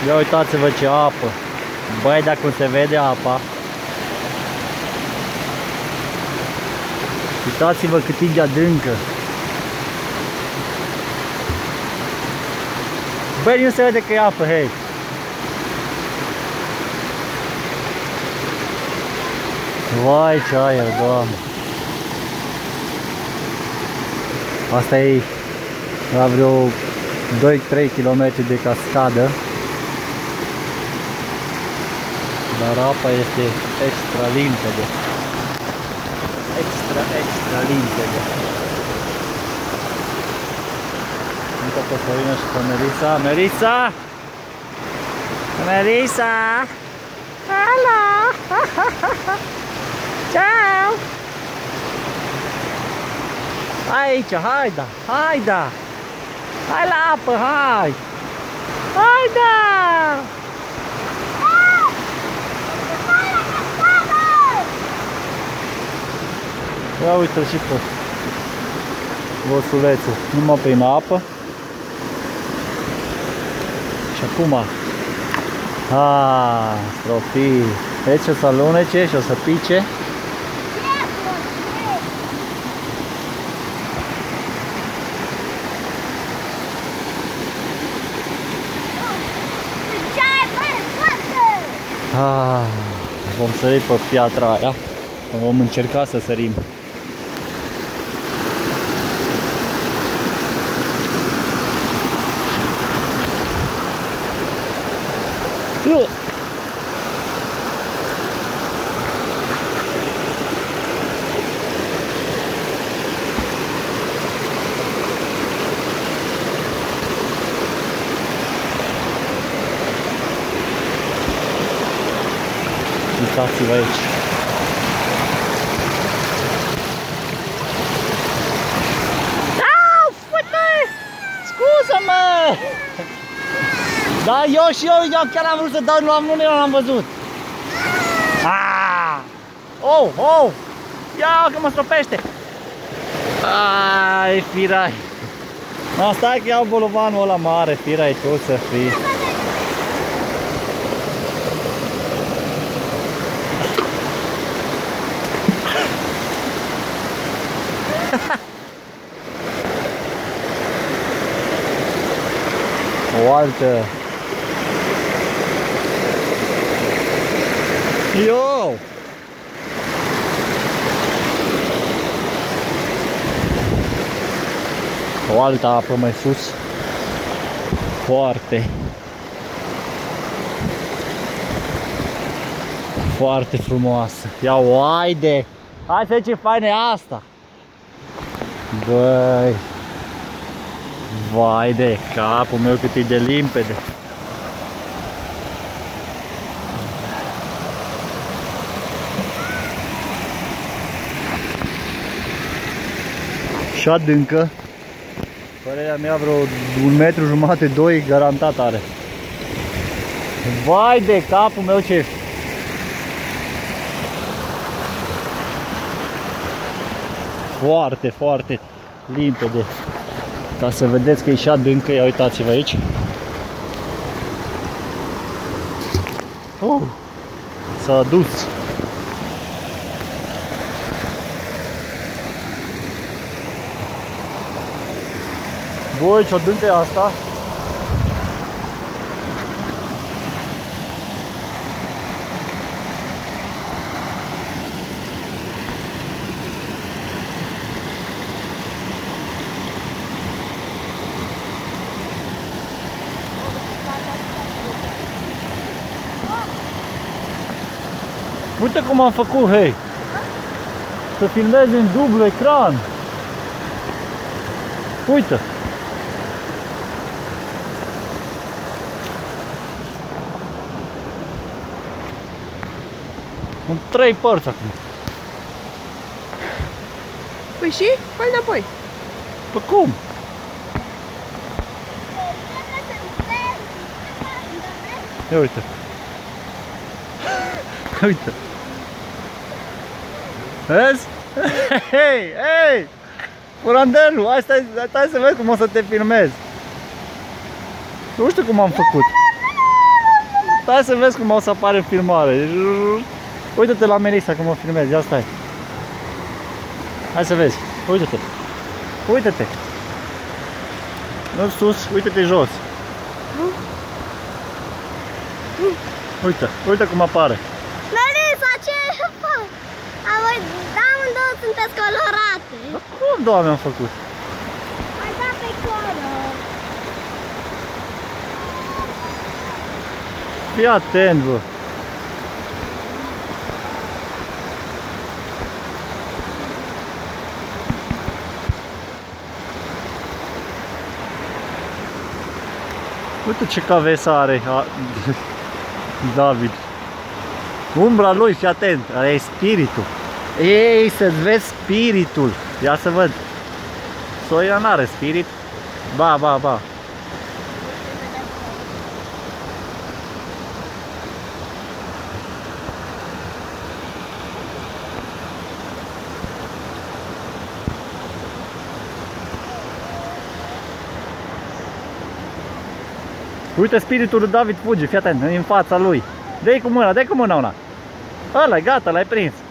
Ia uitați-vă ce apă. Băi, dacă se vede apa. Uitați-vă cât e de adâncă. Băi, nu se vede că e apă, hei. Vai, ce aer, Doamne. Asta e la vreo 2-3 km de cascadă. Dar apa este extra limpede. Extra limpede. Uite pe Florina și pe Melissa. Melissa! Melissa! Hello! Ciao! Aici, haida! Haida! Hai la apă, hai! Haida! Ia uite-l și pe bosulețul, numai prin apă. Și acum, stropii. Deci o să alunece și o să pice. Vom sări pe piatra aia. Vom încerca să sărim. Uitați-vă aici. Au, fute! Scuză-mă! Da, eu chiar am vrut să dau, nu l-am văzut. Oh! Ia că mă stropește! Ai, firai! Stai că iau bolovanul ăla mare, firai, tu să fii. O altă. Yo! O altă apă mai sus. Foarte frumoasă. Ia o haide! Hai să ce faină e asta! Băi! Vai de capul meu cât e de limpede! Și adâncă. Părerea mea vreo 1,5 m, 2 garantat are. Vai de capul meu ce... Foarte limpede. Ca să vedeți că e și adâncă, ia uitați-vă aici. S-a dus. Băi, ce adâncă e asta? Uite cum am făcut, hei! Să filmezi în dublu ecran! Uite! În 3 părți acum. Păi și? Fă-l înapoi. Păi cum? Ia uite. Uite. Vezi? Hei! Curandelul, stai să vezi cum o să te filmez. Nu știu cum am făcut. Stai să vezi cum o să apare în filmare. Uită-te la Melissa cum o filmezi, ia stai. Hai să vezi, uită-te. Uită-te. Nu sus, uită-te jos. Uite cum apare. Melissa, ce fac? Amândouă sunteți colorate. Dar cum, Doamne, am făcut? Ai dat pe color. Fii atent, bă. Uite ce cavesa are David. Umbra lui, fii atent, ăla e spiritul. Ei, să-ți vezi spiritul. Ia să văd. Soia n-are spirit. Ba. Uite spiritul lui David fuge, fii atent, în fața lui. Dă-i cu mâna una. Ăla, gata, l-ai prins.